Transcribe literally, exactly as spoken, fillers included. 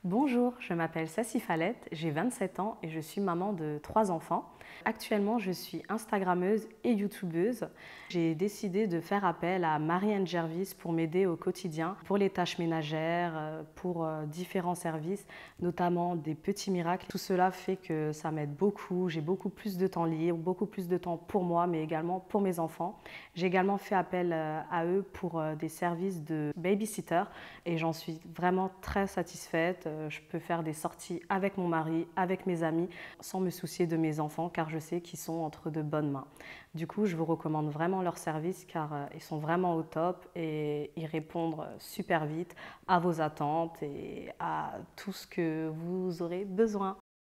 Bonjour, je m'appelle Sassi Falette, j'ai vingt-sept ans et je suis maman de trois enfants. Actuellement, je suis Instagrammeuse et YouTubeuse. J'ai décidé de faire appel à Marie-Anne Gervis pour m'aider au quotidien, pour les tâches ménagères, euh, pour euh, différents services, notamment des petits miracles. Tout cela fait que ça m'aide beaucoup, j'ai beaucoup plus de temps libre, beaucoup plus de temps pour moi, mais également pour mes enfants. J'ai également fait appel euh, à eux pour euh, des services de babysitter et j'en suis vraiment très satisfaite. Je peux faire des sorties avec mon mari, avec mes amis, sans me soucier de mes enfants, car je sais qu'ils sont entre de bonnes mains. Du coup, je vous recommande vraiment leurs services, car euh, ils sont vraiment au top et ils répondent super vite à vos attentes et à tout ce que vous aurez besoin.